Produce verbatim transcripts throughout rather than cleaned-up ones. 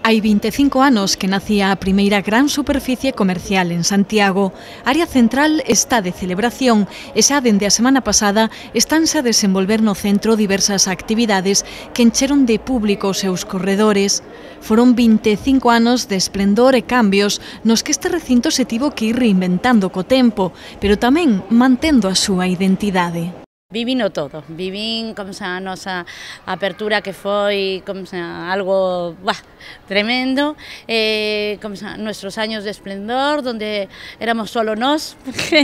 Hai vinte e cinco anos que nacía a primeira gran superficie comercial en Santiago. Área Central está de celebración e xa dende a semana pasada estánse a desenvolver no centro diversas actividades que encheron de público os seus corredores. Foron vinte e cinco anos de esplendor e cambios nos que este recinto se tivo que ir reinventando co tempo, pero tamén mantendo a súa identidade. Vivino todo, vivín como xa a nosa apertura que foi como xa algo bah, tremendo, eh, como xa nuestros años de esplendor, donde éramos solo nós,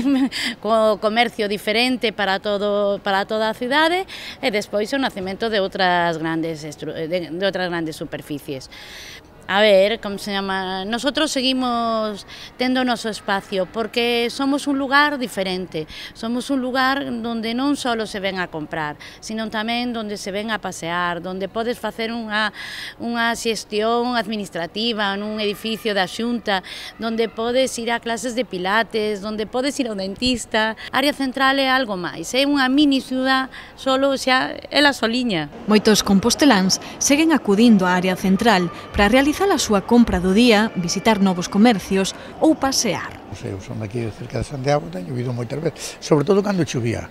co comercio diferente para todo para toda a cidade, e despois o nacemento de outras grandes de, de outras grandes superficies. A ver, como se llama, nosotros seguimos tendo noso espacio porque somos un lugar diferente, somos un lugar donde non só se ven a comprar, sino tamén donde se ven a pasear, donde podes facer unha, unha xestión administrativa nun edificio da Xunta, donde podes ir a clases de pilates, donde podes ir ao dentista. Área Central é algo máis, é unha mini ciudad, solo xa ela soliña. Moitos composteláns seguen acudindo á Área Central para realizar a súa compra do día, visitar novos comercios ou pasear. Eu son aquí cerca de Santiago, teño ido moitas veces, sobre todo cando chovía.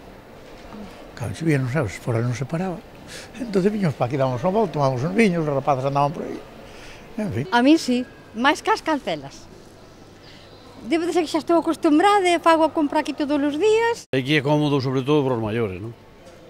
Cando chovía, non sabes, fora non se paraba. Entón viños para aquí, dábamos un volta, tomábamos uns viños, os rapazes andaban por aí. En fin. A mí sí, máis que as Cancelas. Debe de ser que xa estou acostumbrada e fago a compra aquí todos os días. Aquí é cómodo, sobre todo, para os maiores, non?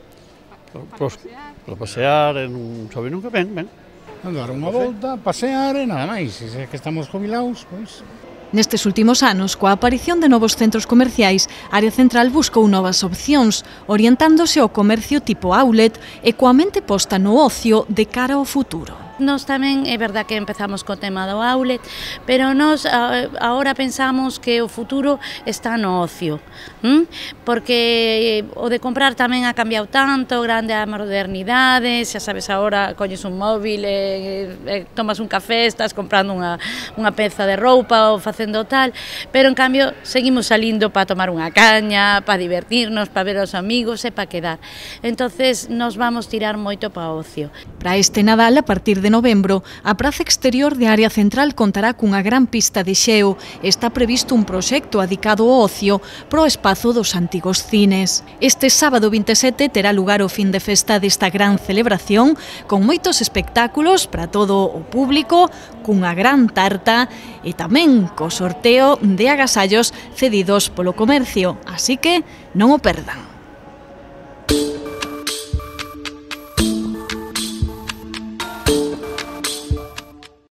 Para pasear. Para pasear, e non sabe nunca, ben, ben. Dar unha volta, pasear e nada máis, se é que estamos jubilados, pois... Nestes últimos anos, coa aparición de novos centros comerciais, Área Central buscou novas opcións, orientándose ao comercio tipo outlet e coa mente posta no ocio de cara ao futuro. Nos tamén é verdad que empezamos co tema do outlet, pero nos agora pensamos que o futuro está no ocio, ¿m? Porque o de comprar tamén ha cambiado tanto, grande a modernidade, xa sabes, agora colles un móvil, e, e tomas un café, estás comprando unha, unha peza de roupa ou facendo tal, pero en cambio seguimos salindo para tomar unha caña, para divertirnos, para ver aos amigos e para quedar. Entonces nos vamos tirar moito para o ocio. Para este Nadal, a partir de novembro, a praza exterior de Área Central contará cunha gran pista de xeo e está previsto un proxecto adicado ao ocio pro espazo dos antigos cines. Este sábado vinte e sete terá lugar o fin de festa desta gran celebración con moitos espectáculos para todo o público, cunha gran tarta e tamén co sorteo de agasallos cedidos polo comercio, así que non o perdan.